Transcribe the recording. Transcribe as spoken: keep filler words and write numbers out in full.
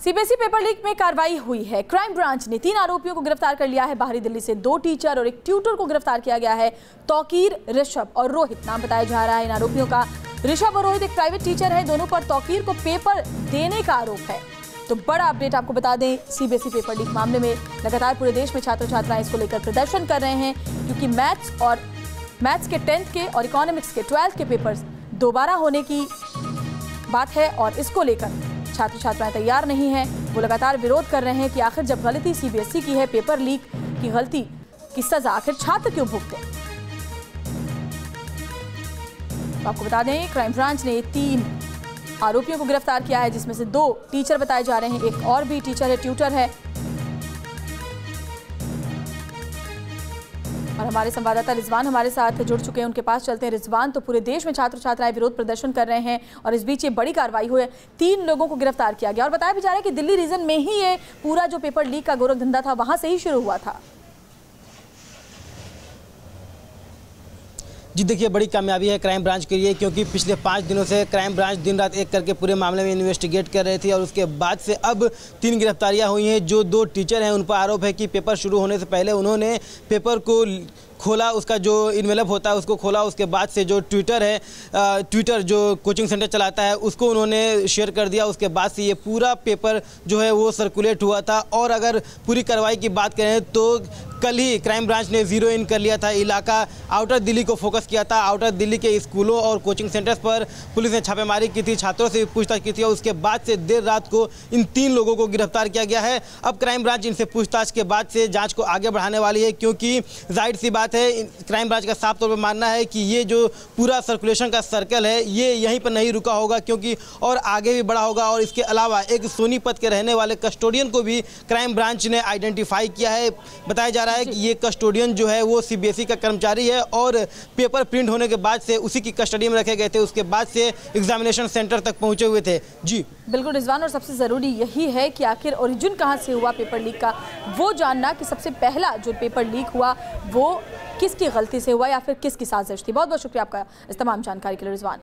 CBSE paper leak में कार्रवाई हुई है। क्राइम ब्रांच ने तीन आरोपियों को गिरफ्तार कर लिया है। बाहरी दिल्ली से दो टीचर और एक ट्यूटर को गिरफ्तार किया गया है। तौकीर, ऋषभ और रोहित नाम बताया जा रहा है इन आरोपियों का। ऋषभ और रोहित एक प्राइवेट टीचर है। दोनों पर तौकीर को पेपर देने का आरोप है। तो बड़ा अपडेट आपको बता दें, सीबीएसई पेपर लीक मामले में लगातार पूरे देश में छात्र छात्राएं इसको लेकर प्रदर्शन कर रहे हैं, क्योंकि मैथ्स और मैथ्स के टेंथ के और इकोनॉमिक्स के ट्वेल्थ के पेपर्स दोबारा होने की बात है और इसको लेकर छात्र छात्राएं तैयार नहीं हैं। वो लगातार विरोध कर रहे हैं कि आखिर जब गलती सीबीएसई की है, पेपर लीक की गलती की सजा आखिर छात्र क्यों भुगते। तो आपको बता दें, क्राइम ब्रांच ने तीन आरोपियों को गिरफ्तार किया है, जिसमें से दो टीचर बताए जा रहे हैं, एक और भी टीचर है, ट्यूटर है। और हमारे संवाददाता रिजवान हमारे साथ जुड़ चुके हैं, उनके पास चलते हैं। रिजवान, तो पूरे देश में छात्र छात्राएं विरोध प्रदर्शन कर रहे हैं और इस बीच ये बड़ी कार्रवाई हुई है, तीन लोगों को गिरफ्तार किया गया और बताया भी जा रहा है कि दिल्ली रीजन में ही ये पूरा जो पेपर लीक का गोरख धंधा था, वहां से ही शुरू हुआ था। जी देखिए, बड़ी कामयाबी है क्राइम ब्रांच के लिए, क्योंकि पिछले पाँच दिनों से क्राइम ब्रांच दिन रात एक करके पूरे मामले में इन्वेस्टिगेट कर रही थी और उसके बाद से अब तीन गिरफ्तारियां हुई हैं। जो दो टीचर हैं उन पर आरोप है कि पेपर शुरू होने से पहले उन्होंने पेपर को खोला, उसका जो इन्वेलप होता है उसको खोला। उसके बाद से जो ट्विटर है, ट्विटर जो कोचिंग सेंटर चलाता है, उसको उन्होंने शेयर कर दिया। उसके बाद से ये पूरा पेपर जो है वो सर्कुलेट हुआ था। और अगर पूरी कार्रवाई की बात करें तो कल ही क्राइम ब्रांच ने जीरो इन कर लिया था इलाका, आउटर दिल्ली को फोकस किया था। आउटर दिल्ली के स्कूलों और कोचिंग सेंटर्स पर पुलिस ने छापेमारी की थी, छात्रों से पूछताछ की थी और उसके बाद से देर रात को इन तीन लोगों को गिरफ्तार किया गया है। अब क्राइम ब्रांच इनसे पूछताछ के बाद से जांच को आगे बढ़ाने वाली है, क्योंकि जाहिर सी बात है, क्राइम ब्रांच का साफ तौर पर मानना है कि ये जो पूरा सर्कुलेशन का सर्कल है ये यहीं पर नहीं रुका होगा, क्योंकि और आगे भी बढ़ा होगा। और इसके अलावा एक सोनीपत के रहने वाले कस्टोडियन को भी क्राइम ब्रांच ने आइडेंटिफाई किया है। बताया जा रहा है कि ये कस्टोडियन जो है वो सीबीएसई का कर्मचारी है और पेपर प्रिंट होने के बाद से उसी की कस्टडी में रखे गए थे। उसके बाद से एग्जामिनेशन सेंटर तक पहुंचे हुए थे। जी बिल्कुल रिजवान, और सबसे ज़रूरी यही है कि आखिर ओरिजिन कहाँ से हुआ पेपर लीक का, वो जानना कि सबसे पहला जो पेपर लीक हुआ वो किसकी गलती से हुआ या फिर किसकी साजिश थी। बहुत बहुत शुक्रिया आपका इस तमाम जानकारी के लिए रिजवान।